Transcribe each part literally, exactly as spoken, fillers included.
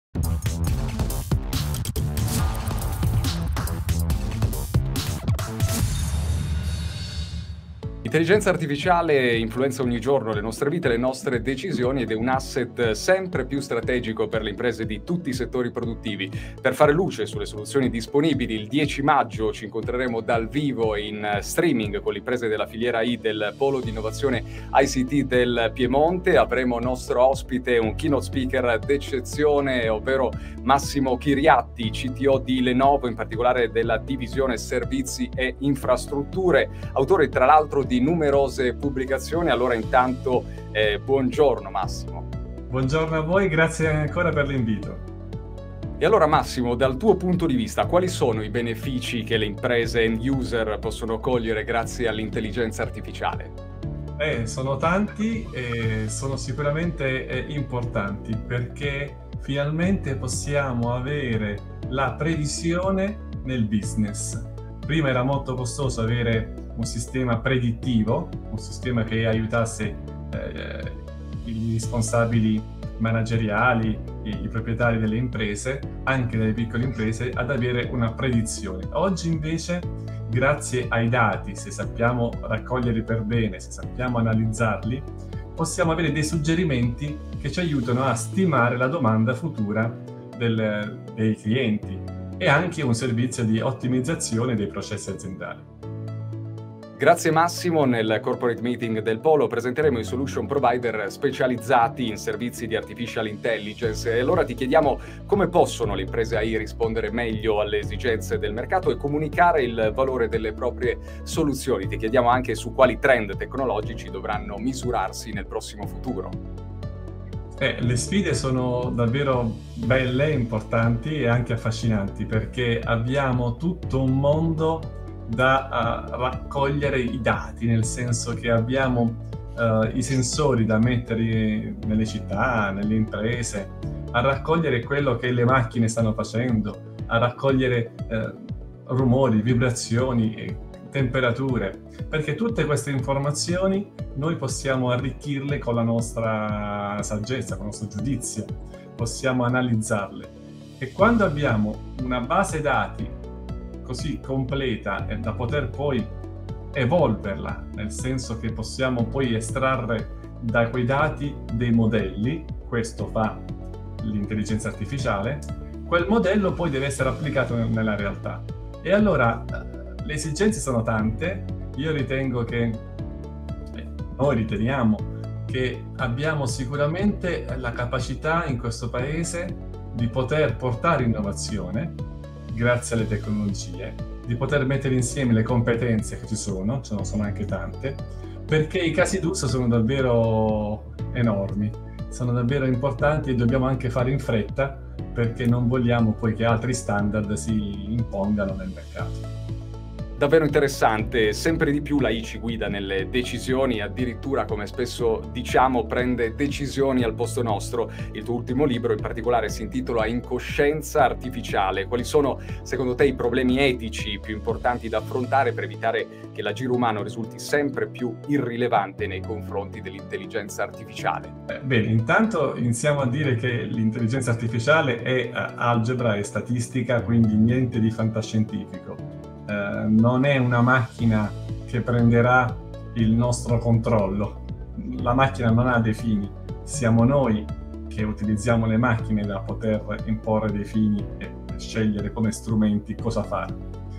L'intelligenza artificiale influenza ogni giorno le nostre vite, le nostre decisioni ed è un asset sempre più strategico per le imprese di tutti i settori produttivi. Per fare luce sulle soluzioni disponibili, il dieci maggio ci incontreremo dal vivo in streaming con le imprese della filiera I del Polo di Innovazione I C T del Piemonte. Avremo nostro ospite un keynote speaker d'eccezione, ovvero Massimo Chiriatti, C T O di Lenovo, in particolare della divisione servizi e infrastrutture, autore tra l'altro di numerose pubblicazioni. Allora intanto eh, buongiorno Massimo. Buongiorno a voi, grazie ancora per l'invito. E allora Massimo, dal tuo punto di vista, quali sono i benefici che le imprese end user possono cogliere grazie all'intelligenza artificiale? Eh, sono tanti e sono sicuramente eh, importanti, perché finalmente possiamo avere la previsione nel business. Prima era molto costoso avere un sistema predittivo, un sistema che aiutasse eh, i responsabili manageriali, i, i proprietari delle imprese, anche delle piccole imprese, ad avere una predizione. Oggi invece, grazie ai dati, se sappiamo raccoglierli per bene, se sappiamo analizzarli, possiamo avere dei suggerimenti che ci aiutano a stimare la domanda futura del, dei clienti e anche un servizio di ottimizzazione dei processi aziendali. Grazie Massimo, nel corporate meeting del Polo presenteremo i solution provider specializzati in servizi di artificial intelligence e allora ti chiediamo come possono le imprese A I rispondere meglio alle esigenze del mercato e comunicare il valore delle proprie soluzioni. Ti chiediamo anche su quali trend tecnologici dovranno misurarsi nel prossimo futuro. Eh, le sfide sono davvero belle, importanti e anche affascinanti, perché abbiamo tutto un mondo da uh, raccogliere i dati, nel senso che abbiamo uh, i sensori da mettere nelle città, nelle imprese, a raccogliere quello che le macchine stanno facendo, a raccogliere uh, rumori, vibrazioni, temperature, perché tutte queste informazioni noi possiamo arricchirle con la nostra saggezza, con il nostro giudizio, possiamo analizzarle. E quando abbiamo una base dati così completa e da poter poi evolverla, nel senso che possiamo poi estrarre da quei dati dei modelli, questo fa l'intelligenza artificiale, quel modello poi deve essere applicato nella realtà. E allora le esigenze sono tante. Io ritengo che, noi riteniamo che abbiamo sicuramente la capacità in questo paese di poter portare innovazione grazie alle tecnologie, di poter mettere insieme le competenze che ci sono, ce ne sono anche tante, perché i casi d'uso sono davvero enormi, sono davvero importanti e dobbiamo anche fare in fretta, perché non vogliamo poi che altri standard si impongano nel mercato. Davvero interessante, sempre di più l'A I ci guida nelle decisioni, addirittura, come spesso diciamo, prende decisioni al posto nostro. Il tuo ultimo libro in particolare si intitola Incoscienza artificiale. Quali sono secondo te i problemi etici più importanti da affrontare per evitare che l'agire umano risulti sempre più irrilevante nei confronti dell'intelligenza artificiale? Eh, bene, intanto iniziamo a dire che l'intelligenza artificiale è uh, algebra e statistica, quindi niente di fantascientifico. Uh, non è una macchina che prenderà il nostro controllo. La macchina non ha dei fini, siamo noi che utilizziamo le macchine da poter imporre dei fini e scegliere come strumenti cosa fare.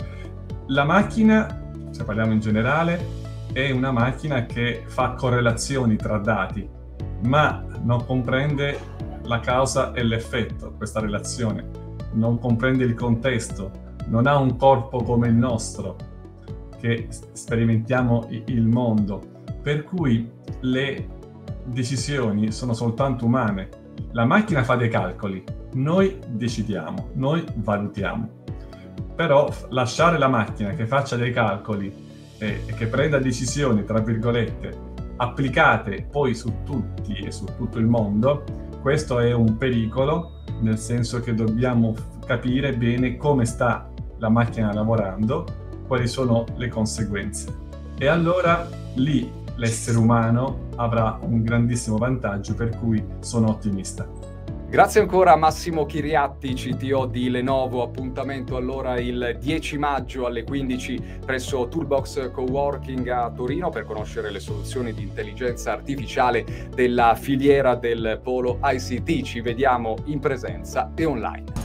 La macchina, se parliamo in generale, è una macchina che fa correlazioni tra dati, ma non comprende la causa e l'effetto, questa relazione, non comprende il contesto, non ha un corpo come il nostro, che sperimentiamo il mondo, per cui le decisioni sono soltanto umane. La macchina fa dei calcoli, noi decidiamo, noi valutiamo. Però lasciare la macchina che faccia dei calcoli e che prenda decisioni, tra virgolette, applicate poi su tutti e su tutto il mondo, questo è un pericolo, nel senso che dobbiamo capire bene come sta la macchina lavorando, quali sono le conseguenze. E allora lì l'essere umano avrà un grandissimo vantaggio, per cui sono ottimista. Grazie ancora a Massimo Chiriatti, C T O di Lenovo. Appuntamento allora il dieci maggio alle quindici presso Toolbox Coworking a Torino per conoscere le soluzioni di intelligenza artificiale della filiera del polo I C T. Ci vediamo in presenza e online.